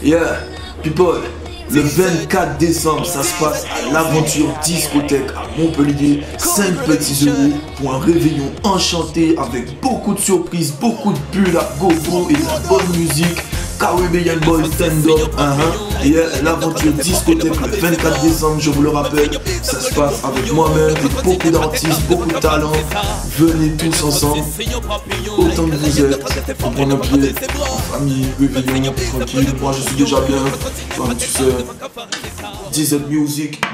Yeah, people, le 24 décembre, ça se passe à l'Aventure Discothèque à Montpellier. 5 petits euros pour un réveillon enchanté avec beaucoup de surprises, beaucoup de bulles à gogo et de la bonne musique. Caribbean Boy Stand Up, yeah, l'Aventure Discothèque le 24 décembre, je vous le rappelle, ça se passe avec moi-même et beaucoup d'artistes, beaucoup de talents. Venez tous ensemble, autant que vous êtes, pour prendre un pied, en famille, réveillon, tranquille. Moi je suis déjà bien, enfin, tu sais, DZ Music.